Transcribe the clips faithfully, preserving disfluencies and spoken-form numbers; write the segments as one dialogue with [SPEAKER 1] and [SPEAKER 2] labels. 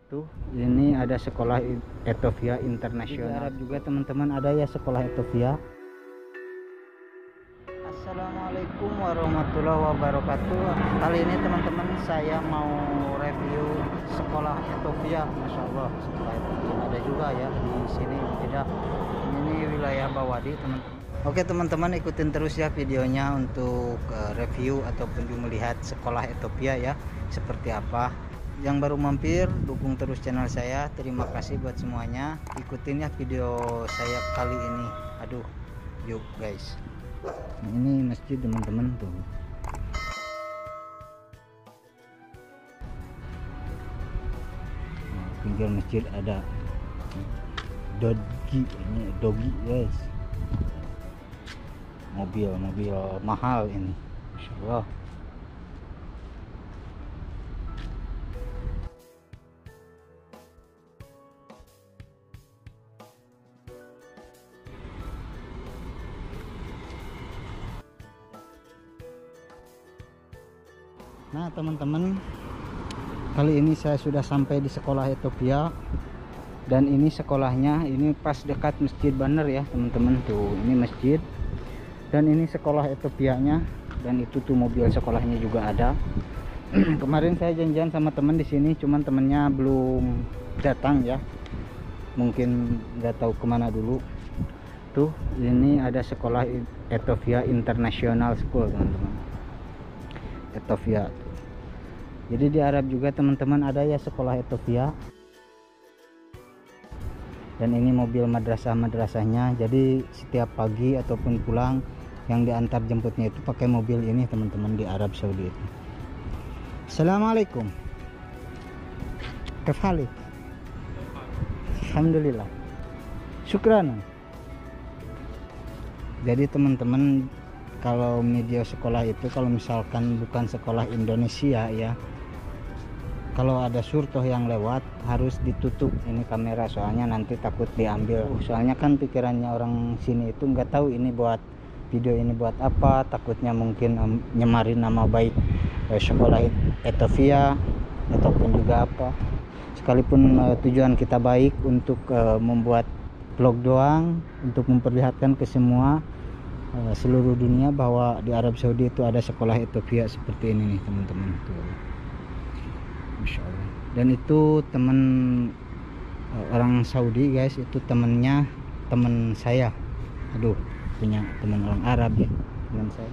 [SPEAKER 1] Tuh, ini ada sekolah Etofia Internasional. Di Arab juga teman-teman ada ya sekolah Etofia. Assalamualaikum warahmatullahi wabarakatuh. Kali ini teman-teman saya mau review sekolah Etofia. Masya Allah, sekolah Etofia ada juga ya di sini. Tidak, ini wilayah Bawadi teman-teman. Oke teman-teman, ikutin terus ya videonya untuk review ataupun juga melihat sekolah Etofia ya seperti apa. Yang baru mampir, dukung terus channel saya. Terima kasih buat semuanya. Ikutin ya video saya kali ini. Aduh, yuk guys. Nah, ini masjid teman-teman tuh. Nah, pinggir masjid ada dogi, ini dogi guys. Mobil-mobil mahal ini, Masya Allah. Nah teman-teman, kali ini saya sudah sampai di sekolah Etofia. Dan ini sekolahnya, ini pas dekat Masjid Banner ya teman-teman. Tuh, ini masjid. Dan ini sekolah Etofianya. Dan itu tuh mobil sekolahnya juga ada. Kemarin saya janjian sama teman di sini, cuman temennya belum datang ya. Mungkin nggak tahu kemana dulu. Tuh, ini ada sekolah Etofia International School teman-teman. Etofia. Jadi di Arab juga teman-teman ada ya sekolah Etofia. Dan ini mobil madrasah-madrasahnya. Jadi setiap pagi ataupun pulang yang diantar jemputnya itu pakai mobil ini teman-teman di Arab Saudi itu. Assalamualaikum. Kafali. Alhamdulillah. Syukran. Jadi teman-teman, kalau media sekolah itu kalau misalkan bukan sekolah Indonesia ya, kalau ada surtoh yang lewat harus ditutup ini kamera, soalnya nanti takut diambil. Soalnya kan pikirannya orang sini itu nggak tahu ini buat video ini buat apa, takutnya mungkin um, nyemarin nama baik eh, sekolah Etofia ataupun juga apa. Sekalipun uh, tujuan kita baik untuk uh, membuat vlog doang, untuk memperlihatkan ke semua uh, seluruh dunia bahwa di Arab Saudi itu ada sekolah Etofia seperti ini nih teman-teman. Masya Allah. Dan itu temen orang Saudi guys, itu temennya temen saya. Aduh, punya teman orang Arab ya teman saya.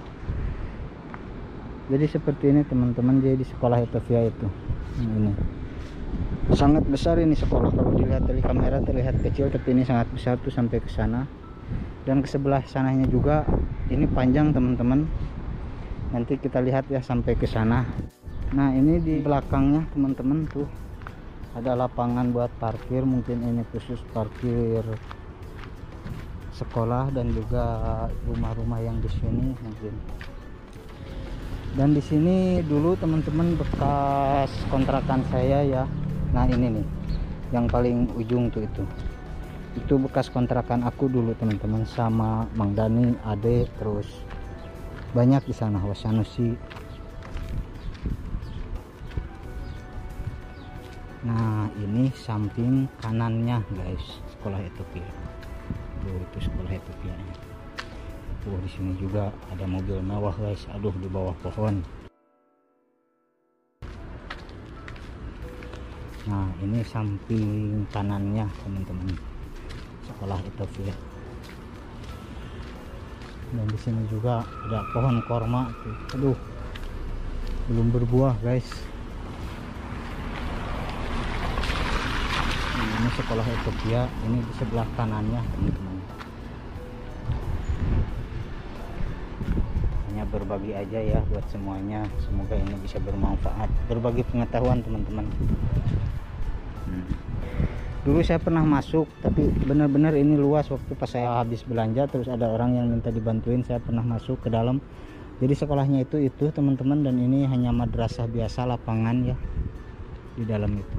[SPEAKER 1] Jadi seperti ini teman-teman, jadi di sekolah Etofia itu. Nah, ini sangat besar ini sekolah, kalau dilihat dari kamera terlihat kecil, tapi ini sangat besar tuh sampai ke sana. Dan ke sebelah sananya juga ini panjang teman-teman. Nanti kita lihat ya sampai ke sana. Nah ini di belakangnya teman-teman tuh ada lapangan buat parkir, mungkin ini khusus parkir sekolah dan juga rumah-rumah yang di sini mungkin. Dan di sini dulu teman-teman bekas kontrakan saya ya. Nah ini nih yang paling ujung tuh itu. Itu bekas kontrakan aku dulu teman-teman, sama Mang Dani, Ade, terus banyak di sana, Wasanusi. Nah ini samping kanannya guys sekolah Etofia. Tuh itu sekolah Etofia. Tuh di sini juga ada mobil mewah guys. Aduh, di bawah pohon. Nah ini samping kanannya teman-teman sekolah Etofia. Dan di sini juga ada pohon korma tuh. Aduh, belum berbuah guys. Ini sekolah Etofia, ini di sebelah kanannya teman-teman. Hanya berbagi aja ya buat semuanya, semoga ini bisa bermanfaat, berbagi pengetahuan teman-teman. hmm. Dulu saya pernah masuk, tapi benar-benar ini luas. Waktu pas saya habis belanja terus ada orang yang minta dibantuin, saya pernah masuk ke dalam. Jadi sekolahnya itu itu teman-teman, dan ini hanya madrasah biasa, lapangan ya di dalam itu.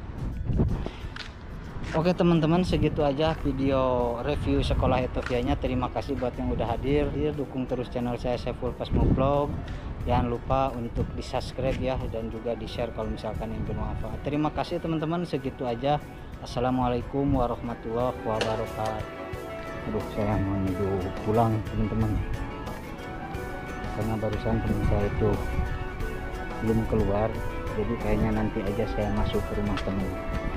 [SPEAKER 1] Oke teman-teman, segitu aja video review sekolah Etofianya. Terima kasih buat yang udah hadir. Dukung terus channel saya, Saiful Pasmo Vlog. Jangan lupa untuk di subscribe ya, dan juga di share kalau misalkan yang bermanfaat. Terima kasih teman-teman, segitu aja. Assalamualaikum warahmatullahi wabarakatuh. Aduh, saya menuju pulang teman-teman, karena barusan teman saya itu belum keluar, jadi kayaknya nanti aja saya masuk ke rumah teman.